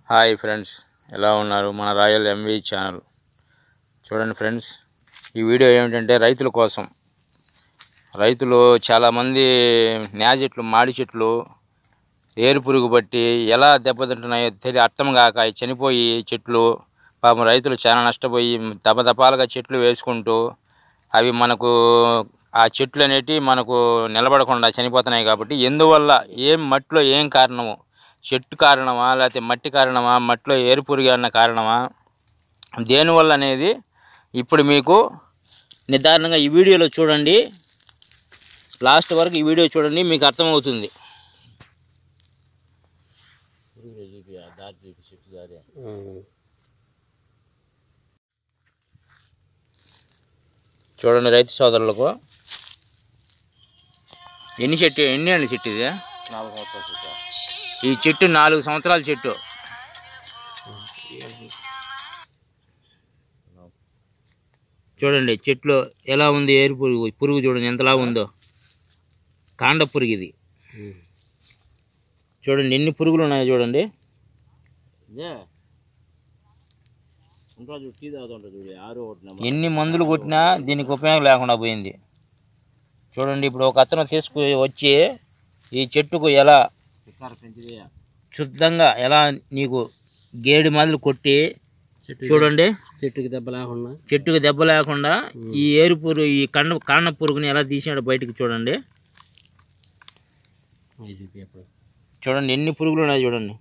Hi friends, ఎలా ఉన్నారు? మన రాయల్ ఎంవి ఛానల్ చూడండి ఫ్రెండ్స్. ఈ వీడియో ఏమిటంటే రైతుల కోసం. రైతులు చాలామంది నేజ చెట్లు, మాడి చెట్లు ఏరు పురుగు బట్టి ఎలా దెబ్బతింటున్నాయో అర్థం కాక చనిపోయి చెట్లు, పాపం రైతులు చాలా నష్టపోయి దపదపాలుగా చెట్లు వేసుకుంటూ అవి మనకు ఆ చెట్లు అనేటివి మనకు నిలబడకుండా చనిపోతున్నాయి. కాబట్టి ఎందువల్ల, ఏం మట్టిలో ఏం కారణము, చెట్టు కారణమా లేకపోతే మట్టి కారణమా, మట్టిలో ఏరు పురుగు అన్న కారణమా, దేనివల్ల అనేది ఇప్పుడు మీకు నిర్ధారణంగా ఈ వీడియోలో చూడండి. లాస్ట్ వరకు ఈ వీడియో చూడండి, మీకు అర్థమవుతుంది. చూడండి రైతు సోదరులకు ఎన్ని ఏళ్ళ చెట్టు ఇది? 4 సంవత్సరాల చెట్టు. ఈ చెట్టు 4 సంవత్సరాల చెట్టు. చూడండి చెట్లు ఎలా ఉంది. ఏరు పురుగు చూడండి ఎంతలా ఉందో. కాండ పురుగు ఇది. చూడండి ఎన్ని పురుగులు ఉన్నాయో చూడండి. ఎన్ని మందులు కొట్టినా దీనికి ఉపయోగం లేకుండా పోయింది. చూడండి ఇప్పుడు ఒక అతను వచ్చి ఈ చెట్టుకు ఎలా శుద్ధంగా ఎలా నీకు గేడి మందులు కొట్టి చూడండి చెట్టుకి దెబ్బ లేకుండా ఈ ఏరు పురుగు, ఈ కాండ పురుగుని ఎలా తీసాడు బయటికి చూడండి. చూడండి ఎన్ని పురుగులు ఉన్నాయి చూడండి.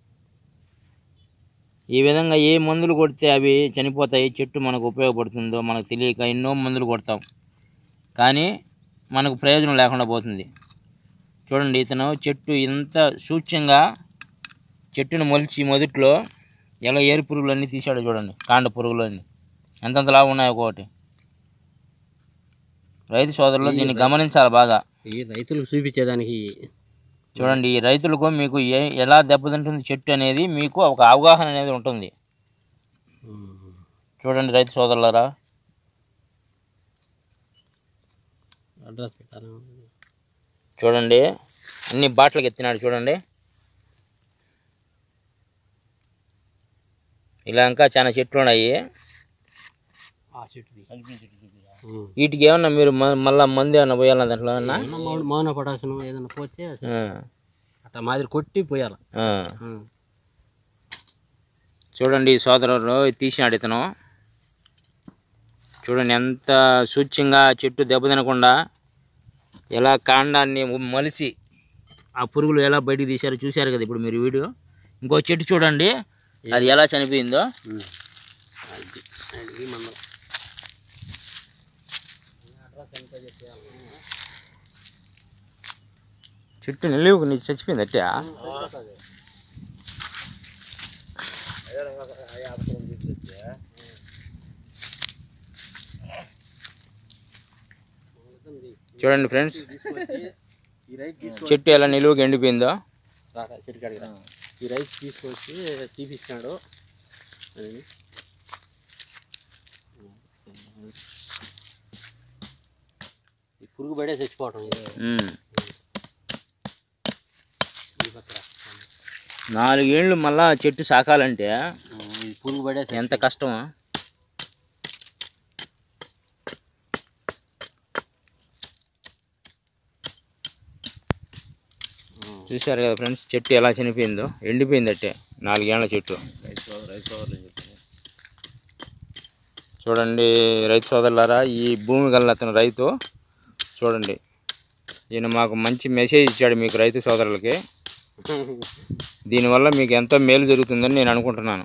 ఈ విధంగా ఏ మందులు కొడితే అవి చనిపోతాయి, చెట్టు మనకు ఉపయోగపడుతుందో మనకు తెలియక ఎన్నో మందులు కొడతాం, కానీ మనకు ప్రయోజనం లేకుండా పోతుంది. చూడండి ఇతను చెట్టు ఇంత సూక్ష్మంగా చెట్టును మొలిచి మొదట్లో ఎలా ఏరు పురుగులు అన్నీ తీసాడో చూడండి. కాండ పురుగులు అన్నీ ఎంతంత లాభం ఉన్నాయో ఒక్కొక్కటి. రైతు సోదరులు దీన్ని గమనించాలి బాగా. ఈ రైతులకు చూపించేదానికి చూడండి ఈ రైతులకు మీకు ఎలా దెబ్బతింటుంది చెట్టు అనేది మీకు ఒక అవగాహన అనేది ఉంటుంది. చూడండి రైతు సోదరులారా. చూడండి అన్ని బాటలకు ఎత్తినాడు చూడండి. ఇలా ఇంకా చాలా చెట్లు ఉన్నాయి. వీటికి ఏమన్నా మీరు మళ్ళీ మందు ఏమన్నా పోయాలన్నా దాంట్లో మౌన పొటాషియం ఏదైనా పోతే అట్లా మాదిరి కొట్టి పోయాలి. చూడండి ఈ సోదరులు తీసినాడు ఇతను. చూడండి ఎంత సూక్ష్మంగా చెట్టు దెబ్బతినకుండా ఎలా కాండాన్ని మలిసి ఆ పురుగులు ఎలా బయటికి తీశారో చూశారు కదా ఇప్పుడు మీరు వీడియో. ఇంకో చెట్టు చూడండి అది ఎలా చనిపోయిందో. చెట్టు నిలువుకు నీ చచ్చిపోయింది అట్టే. చూడండి ఫ్రెండ్స్ చెట్టు ఎలా నిలువుకి ఎండిపోయిందో. ఈ రైతు తీసుకొచ్చి తీపిచ్చినాడు. పురుగు బయట చచ్చిపోవటం. 4 ఏళ్ళు మళ్ళా చెట్టు సాకాలంటే పురుగు బయట ఎంత కష్టమా. చూశారు కదా ఫ్రెండ్స్ చెట్టు ఎలా చనిపోయిందో, ఎండిపోయింది అట్టే 4 ఏళ్ల చెట్టు. చూడండి రైతు సోదరులారా, ఈ భూమి గల అతను రైతు చూడండి. ఈయన మాకు మంచి మెసేజ్ ఇచ్చాడు మీకు రైతు సోదరులకి. దీనివల్ల మీకు ఎంతో మేలు జరుగుతుందని నేను అనుకుంటున్నాను.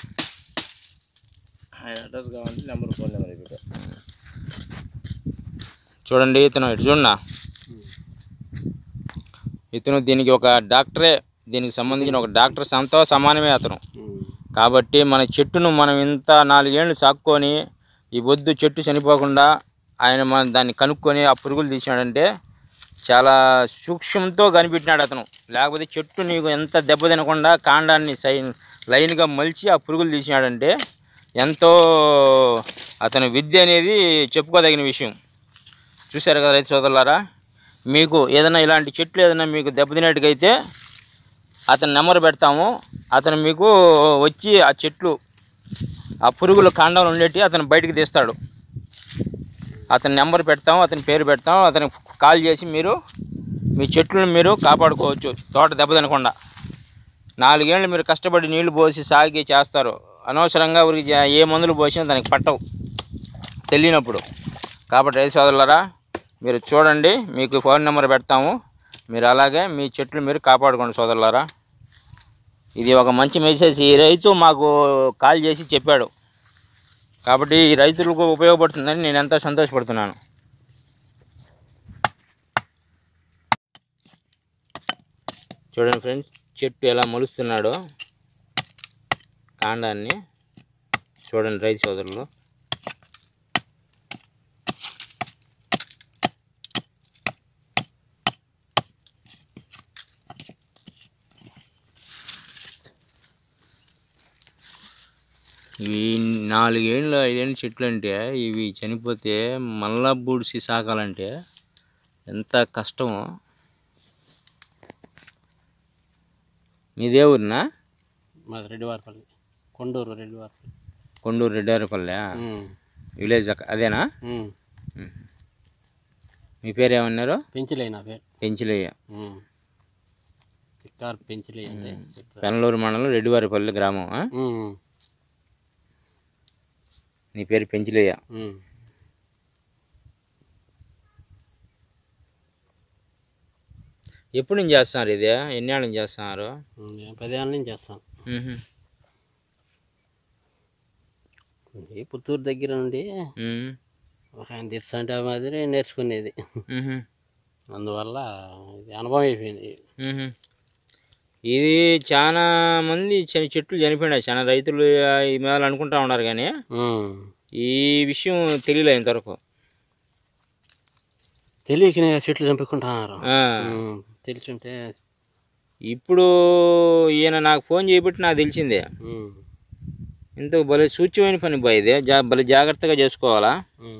అడ్రస్ కావాలంటే ఫోన్ నెంబర్ చూడండి ఇతను ఇటు చూడన్నా, ఇతను దీనికి ఒక డాక్టరే, దీనికి సంబంధించిన ఒక డాక్టర్ సంతో సమానమే అతను. కాబట్టి మన చెట్టును మనం ఇంత 4 ఏళ్ళు సాక్కొని ఈ వద్దు చెట్టు చనిపోకుండా ఆయన మన దాన్ని కనుక్కొని ఆ పురుగులు తీసినాడంటే చాలా సూక్ష్మంతో కనిపెట్టినాడు అతను. లేకపోతే చెట్టు నీకు ఎంత దెబ్బ తినకుండా కాండాన్ని లైన్గా మలిచి ఆ పురుగులు తీసినాడంటే ఎంతో అతని విద్య అనేది చెప్పుకోదగిన విషయం. చూశారు కదా రైతు సోదరులారా. మీకు ఏదైనా ఇలాంటి చెట్లు ఏదైనా మీకు దెబ్బతినేట్టుకైతే అతని నెంబర్ పెడతాము. అతను మీకు వచ్చి ఆ చెట్లు ఆ పురుగుల కాండంలో ఉండేటి అతను బయటికి తీస్తాడు. అతని నెంబర్ పెడతాము, అతని పేరు పెడతాము. అతనికి కాల్ చేసి మీరు మీ చెట్లను మీరు కాపాడుకోవచ్చు, తోట దెబ్బతినకుండా. 4 ఏళ్ళు మీరు కష్టపడి నీళ్లు పోసి సాగి చేస్తారు. అనవసరంగా ఊరికి ఏ మందులు పోసినా దానికి పట్టవు తెలియనప్పుడు. కాబట్టి రైతు సోదరులారా, మీరు చూడండి, మీకు ఫోన్ నెంబర్ పెడతాము. మీరు అలాగే మీ చెట్లు మీరు కాపాడుకోండి సోదరులారా. ఇది ఒక మంచి మెసేజ్. ఈ రైతు మాకు కాల్ చేసి చెప్పాడు కాబట్టి ఈ రైతులకు ఉపయోగపడుతుందని నేను ఎంతో సంతోషపడుతున్నాను. చూడండి ఫ్రెండ్స్, చెట్టు ఎలా మొలుస్తున్నాడో కాండాన్ని చూడండి రైతు సోదరులు. ఇవి 4 ఏళ్ళు 5 ఏళ్ళ చెట్లు అంటే ఇవి చనిపోతే మళ్ళా బూడిసి సాకాలంటే ఎంత కష్టమో. మీదే ఊరినా? మాది రెడ్డివారిపల్లి, కొండూరు రెడ్డివారిపల్లి. కొండూరు రెడ్డివారిపల్లె విలేజ్ అదేనా? మీ పేరు ఏమన్నారు? పెంచిలయ్య. నా పేరు పెంచిలయ్య. పెంచిలయ్య అంటే పెనలూరు మండలం రెడ్డివారిపల్లి గ్రామం. నీ పేరు పెంచిలయ్య. ఎప్పుడు నుంచి చేస్తున్నారు ఇది? ఎన్ని ఏళ్ళ నుంచి చేస్తున్నారు? 10 ఏళ్ళ నుంచి చేస్తాను. పుత్తూరు దగ్గర నుండి ఒక ఆయన తెచ్చంటే మాదిరి నేర్చుకునేది. అందువల్ల ఇది అనుభవం అయిపోయింది. ఇది చాలా మంది చెట్లు చనిపోయినాయి. చాలా రైతులు ఈ మీద అనుకుంటా ఉన్నారు కానీ ఈ విషయం తెలియలే ఇంతవరకు. తెలియకనే చెట్లు చంపుకుంటున్నారు. తెలుసుంటే ఇప్పుడు ఈయన నాకు ఫోన్ చేయబట్టి నాకు తెలిసిందే. ఇంత భలే సూచ్యమైన పని బా ఇది. భలే జాగ్రత్తగా చేసుకోవాలా.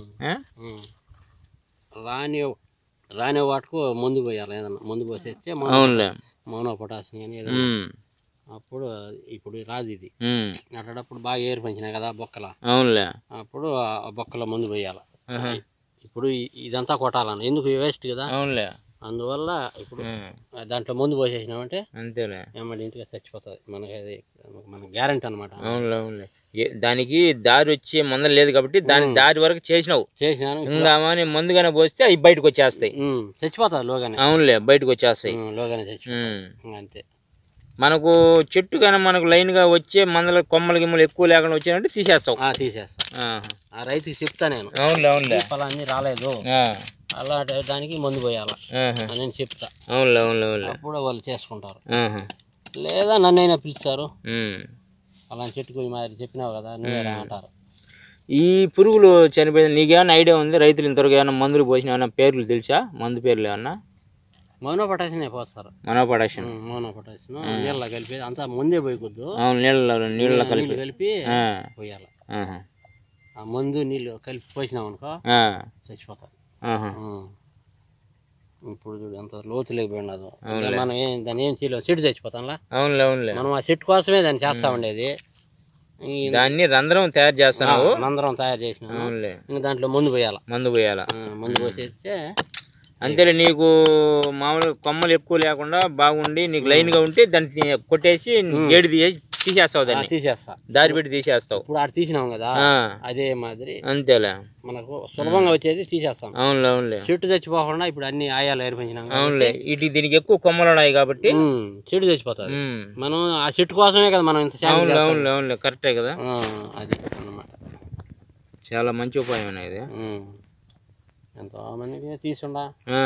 రాని వాటికి ముందు పోయాలి. ఏదన్నా ముందు పోసేస్తే అవునులే మోనో పొటాషియం కానీ ఏదైనా అప్పుడు ఇప్పుడు రాదు ఇది. అట్టేటప్పుడు బాగా ఏరు పెంచినాయి కదా బొక్కల. అవునులే. అప్పుడు ఆ బొక్కల ముందు పోయాలి. ఇప్పుడు ఇదంతా కొట్టాలన్న ఎందుకు వేస్ట్ కదా. అవునులే. అందువల్ల ఇప్పుడు దాంట్లో ముందు పోసేసినామంటే అంతేలే ఏమంటే ఇంటికి చచ్చిపోతుంది. మనకి అది మన గ్యారెంటీ అనమాట. అవునులే అవునులే. దానికి దారి వచ్చే మందం లేదు కాబట్టి దాని దారి వరకు చేసినావు. ఇంకా ముందుగానే పోస్తే అవి బయటకు వచ్చేస్తాయి. చచ్చిపోతుంది లోగానే. అవునులే, బయటకు వచ్చేస్తాయి లోగానే చచ్చిపోతాయి. అంతే. మనకు చెట్టు కానీ మనకు లైన్గా వచ్చే మందల కొమ్మలు గిమ్మలు ఎక్కువ లేకుండా వచ్చాయంటే తీసేస్తావు. ఆ రైతుకి చెప్తా నేను. అవునులే అవునులే. ఫలాన్ని రాలేదు అలాంటి దానికి మందు పోయాలా నేను చెప్తా. అవునులే అవునులే అవునులే. అప్పుడు వాళ్ళు చేసుకుంటారు. లేదా నన్నైనా పిలుస్తారు. అలాంటి చెట్టుకు మరి చెప్పినావు కదా నువ్వేరా అంటారు. ఈ పురుగులు చనిపోయిన నీకేమైనా ఐడియా ఉంది? రైతులు ఇంతవరకు ఏమైనా మందులు పోసిన ఏమైనా పేర్లు తెలుసా? మందు పేర్లు ఏమన్నా? మోనో పొటాషియం పోస్తారు. మోనో పొటాషియం నీళ్ళ కలిపి అంతా ముందే పోయకూడదు. నీళ్ళ కలిపి పోయాలి. ఆ మందు నీళ్ళు కలిపి పోసినాం అనుకో చచ్చిపోతారు. ఇప్పుడు చూడు ఎంత లోతు లేకపోయినదు. మనం దాన్ని ఏం చేయలేము. చెట్టు చచ్చిపోతాంలా. అవునులే అవునులే. మనం ఆ చెట్టు కోసమే దాన్ని చేస్తా ఉండేది. దాన్ని రంధ్రం తయారు చేస్తాను. రంధ్రం తయారు చేసిన ఇంకా దాంట్లో మందు పోయాలా. మందు పోసేస్తే అంతేలే. నీకు మామూలుగా కొమ్మలు ఎక్కువ లేకుండా బాగుండి నీకు లైన్గా ఉంటే దాన్ని కొట్టేసి గేడి తీసేస్తావు. దాన్ని తీసేస్తా, దారి పెట్టి తీసేస్తావు. ఇప్పుడు ఆడ తీసినాం కదా అదే మాదిరి. అంతేలే, మనకు సులభంగా వచ్చేది తీసేస్తాం. అవునులే అవునులే. చెట్టు చచ్చిపోకుండా ఇప్పుడు అన్ని ఆయాలు ఏర్పించినాం. అవునులే. ఇటు దీనికి ఎక్కువ కొమ్మలు ఉన్నాయి కాబట్టి చెట్టు చచ్చిపోతుంది. మనం ఆ చెట్టు కోసమే కదా మనం ఇంత. అవునులే అవునులే అవునులే. కరెక్టే కదా. అది అన్నమాట. చాలా మంచి ఉపాయం అనేది. ఎంతో మందికి తీసుండా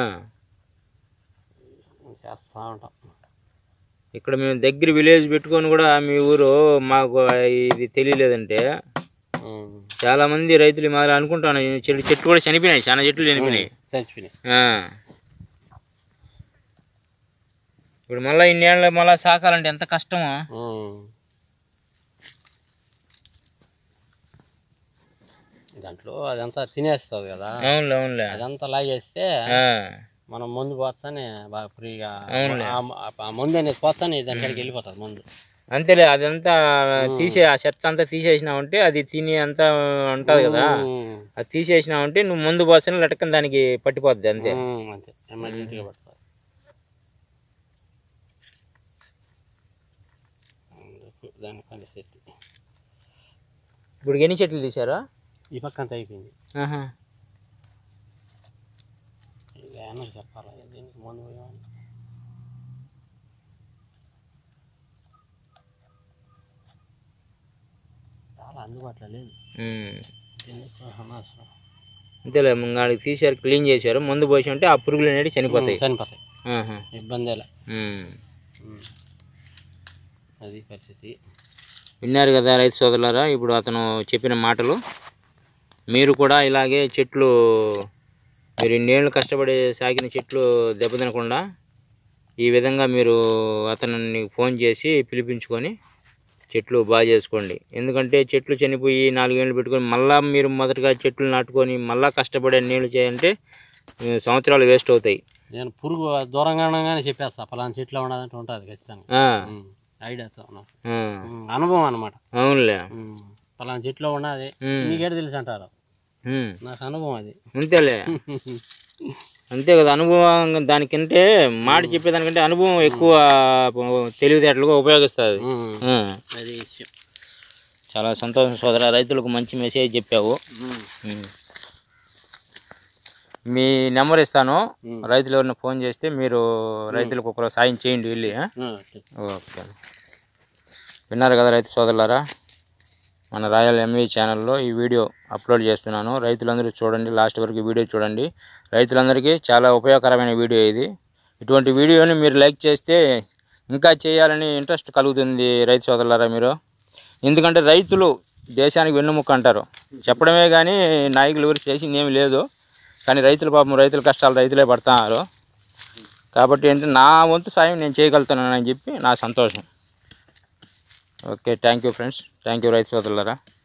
చేస్తా ఉంటాం. ఇక్కడ మేము దగ్గర విలేజ్ పెట్టుకొని కూడా మీ ఊరు మాకు ఇది తెలియలేదంటే చాలా మంది రైతులు మాదిరి అనుకుంటాను. చెట్టు కూడా చనిపోయినాయి, చాలా చెట్లు చనిపోయినాయి. ఇప్పుడు మళ్ళీ ఇన్నేళ్ళు మళ్ళీ సాకాలంటే ఎంత కష్టమో. దాంట్లో అదంతా తినేస్తుంది కదా. అవునులే అవునులే. అదంతా లాగేస్తే మనం ముందు పోతానే బాగా ఫ్రీగా ఆ ముందు అనేది పోతానే దాని కాడికి వెళ్ళిపోతుంది ముందు. అంతేలే, అదంతా ఆ చెత్త అంతా తీసేసినావంటే అది తిని అంతా ఉంటుంది కదా, అది తీసేసినావంటే నువ్వు ముందు పోస్తేనే లటకం దానికి పట్టిపోద్ది అంతే. అంతే ఎమ్మడిగా పడుతుంది. దానికని సెట్. ఇప్పుడు ఎన్ని చెట్లు తీసారా? ఈ పక్క అంతా అయిపోయింది. ఏమన్నా చెప్పాలా దీనికి ముందు చాలా అందుబాటులో లేదు. అంతేలే, ముంగాడికి తీసారు, క్లీన్ చేశారు, ముందు పోసి ఉంటే ఆ పురుగులు అనేవి చనిపోతాయి. ఇబ్బంది అది పరిస్థితి. విన్నారు కదా రైతు సోదరులారా, ఇప్పుడు అతను చెప్పిన మాటలు. మీరు కూడా ఇలాగే చెట్లు, మీరు ఇన్నేళ్ళు కష్టపడి సాగిన చెట్లు దెబ్బతినకుండా ఈ విధంగా మీరు అతన్ని ఫోన్ చేసి పిలిపించుకొని చెట్లు బాగా చేసుకోండి. ఎందుకంటే చెట్లు చనిపోయి 4 ఏళ్ళు పెట్టుకొని మళ్ళీ మీరు మొదటగా చెట్లు నాటుకొని మళ్ళీ కష్టపడి నీళ్ళు చేయాలంటే సంవత్సరాలు వేస్ట్ అవుతాయి. నేను పురుగు దూరంగానే చెప్పేస్తా, పలానా చెట్లు ఉండదంటే ఉంటుంది ఖచ్చితంగా. ఐడియాతో అనుభవం అన్నమాట. అవునులే, పలానా చెట్లు ఉన్నది నీకేడు తెలుసు అంటారు, నాకు అనుభవం అది. అంతేలే, అంతే కదా, అనుభవం దానికంటే మాట చెప్పేదానికంటే అనుభవం ఎక్కువ తెలివితేటలుగా ఉపయోగిస్తుంది. అది విషయం. చాలా సంతోషం సోదరా, రైతులకు మంచి మెసేజ్ చెప్పావు. మీ నెంబర్ ఇస్తాను, రైతులు ఎవరైనా ఫోన్ చేస్తే మీరు రైతులకు ఒకరు సాయం చేయండి వెళ్ళి. ఓకే, విన్నారు కదా రైతు సోదరులారా, మన రాయల్ ఎంవీ ఛానల్లో ఈ వీడియో అప్లోడ్ చేస్తున్నాను. రైతులందరూ చూడండి, లాస్ట్ వరకు వీడియో చూడండి. రైతులందరికీ చాలా ఉపయోగకరమైన వీడియో ఇది. ఇటువంటి వీడియోని మీరు లైక్ చేస్తే ఇంకా చేయాలని ఇంట్రెస్ట్ కలుగుతుంది రైతు సోదరులారా మీరు. ఎందుకంటే రైతులు దేశానికి వెన్నుముక్క అంటారు, చెప్పడమే కానీ నాయకులు ఎవరు చేసింది ఏమి లేదు. కానీ రైతుల పాపం, రైతుల కష్టాలు రైతులే పడుతున్నారు. కాబట్టి ఏంటంటే నా వంతు సాయం నేను చేయగలుగుతానని చెప్పి నా సంతోషం. Okay, thank you friends, thank you రైతు సోదరులారా.